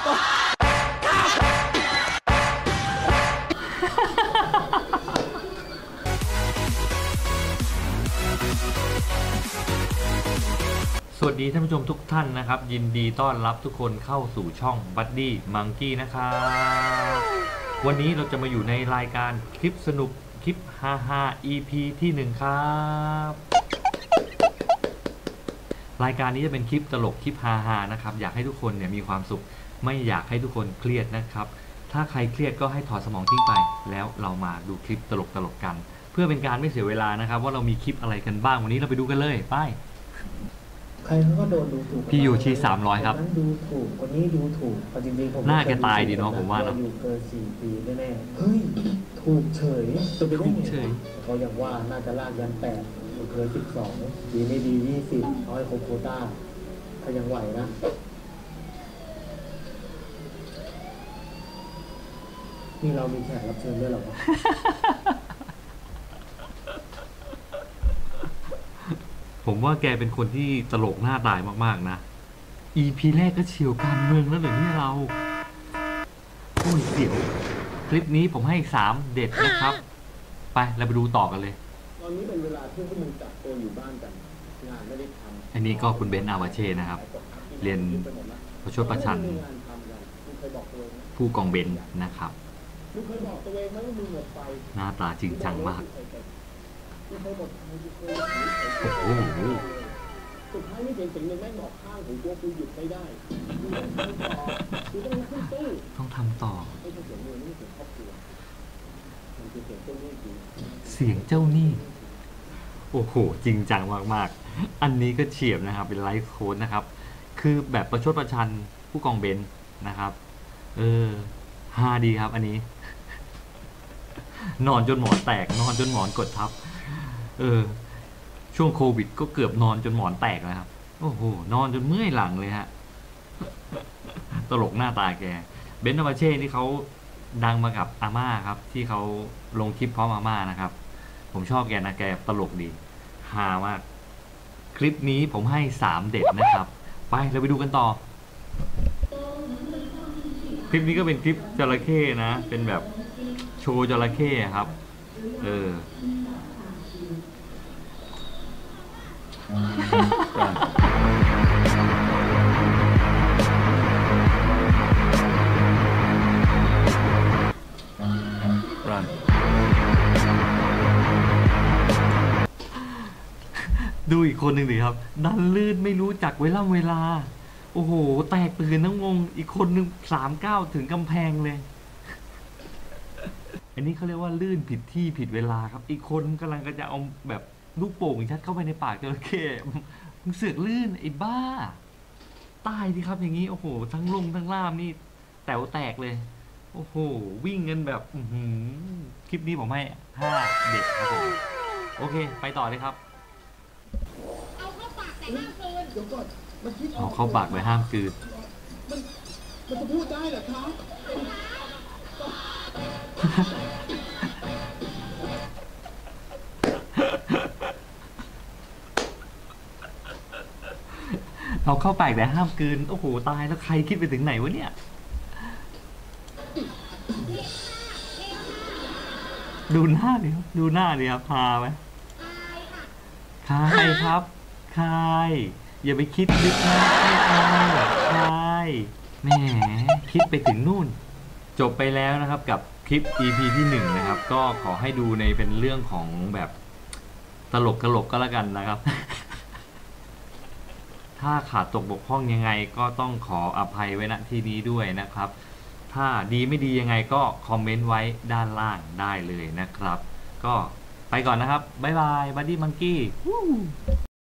สวัสดีท่านผู้ชมทุกท่านนะครับยินดีต้อนรับทุกคนเข้าสู่ช่อง Buddy Monkey นะครับวันนี้เราจะมาอยู่ในรายการคลิปสนุกคลิปฮาฮา EP ที่1ครับรายการนี้จะเป็นคลิปตลกคลิปฮาฮานะครับอยากให้ทุกคนเนี่ยมีความสุขไม่อยากให้ทุกคนเครียดนะครับถ้าใครเครียดก็ให้ถอดสมองทิ้งไปแล้วเรามาดูคลิปตลกกัน เพื่อเป็นการไม่เสียเวลานะครับว่าเรามีคลิปอะไรกันบ้างวันนี้เราไปดูกันเลยไปใครเขาก็โดนดูถูกพี่อยู่ที่300ครับนั้นดูถูกคนนี้ดูถูกจริงๆผมหน้าแกตายดีเนาะผมว่าเนาะอยู่เกิน4 ปีแน่ๆเฮ้ยถูกเฉยจะไปได้ไงเขาอย่างว่าน่าจะลากยัน8อยู่เกิน12ดีไม่ดี20เอาให้ครบโควต้าถ้ายังไหวนะนี่เรามีแขกรับเชิญด้วยหรอผมว่าแกเป็นคนที่ตลกหน้าตายมากๆนะ EP แรกก็เฉียวการเมืองแล้วเหรอเนี่ยเราโอ้ยเสียวคลิปนี้ผมให้3เด็ดนะครับไปเราไปดูต่อกันเลยตอนนี้เป็นเวลาที่พวกมึงจับตัวอยู่บ้านกันงานไม่ได้ทำอันนี้ก็คุณเบนซ์ อาวาเช่นะครับเรียนประชดประชันผู้กองเบนซ์นะครับหน้าตาจริงจังมากโอ้โหสุดท้ายนี่เป็นสิ่งหนึ่งแม่งบอกข้างของตัวกูหยุดไม่ได้ต้องทำต่อไม่ใช่เสียงเงินไม่ใช่เสียงครอบครัวมันคือเสียงเจ้าหนี้จริงเสียงเจ้าหนี้โอ้โหจริงจังมากๆอันนี้ก็เฉียบนะครับเป็นไลฟ์โค้ดนะครับคือแบบประชดประชันผู้กองเบนซ์นะครับฮาดีครับอันนี้นอนจนหมอนแตกนอนจนหมอนกดทับช่วงโควิดก็เกือบนอนจนหมอนแตกนะครับโอ้โหนอนจนเมื่อยหลังเลยฮะตลกหน้าตาแกเบนซ์ อาวาเช่นี่เขาดังมากับอาม่าครับที่เขาลงคลิปพร้อมอาม่านะครับผมชอบแกนะแกตลกดีฮามากคลิปนี้ผมให้3เด็ดนะครับไปเราไปดูกันต่อคลิปนี้ก็เป็นคลิปจระเข้นะเป็นแบบโชว์จระเข้ครับดูอีกคนหนึ่งดิครับดันลื่นไม่รู้จักเวลาโอ้โหแตกตื่นทั้งวงอีกคนหนึ่ง39ถึงกำแพงเลยอันนี้เขาเรียกว่าลื่นผิดที่ผิดเวลาครับอีกคนกำลังจะเอาแบบลูกโป่งชัดเข้าไปในปากจระเข้มึงเสือกลื่นไอ้บ้าตายดิครับอย่างนี้โอ้โหทั้งลงทั้งล่ามนี่แต๋วแตกเลยโอ้โหวิ่งกันแบบคลิปนี้ผมให้5เด็กครับผมโอเคไปต่อเลยครับเอาเข้าปากแต่ห้ามกลืนเดี๋ยวก่อนเอาเข้าปากไปห้ามกลืนมันจะพูดได้เหรอครับเอาเข้าปากแต่ห้ามกลืนโอ้โหตายแล้วใครคิดไปถึงไหนวะเนี่ยดูหน้าดิดูหน้าดิครับพาไหมใครครับใครอย่าไปคิดลึกนะใครแหมคิดไปถึงนู่นจบไปแล้วนะครับกับคลิป EP ที่1นะครับก็ขอให้ดูในเป็นเรื่องของแบบตลกก็แล้วกันนะครับถ้าขาดตกบกพร่องยังไงก็ต้องขออภัยไว้ณที่นี้ด้วยนะครับถ้าดีไม่ดียังไงก็คอมเมนต์ไว้ด้านล่างได้เลยนะครับก็ไปก่อนนะครับบ๊ายบายบัดดี้มังกี้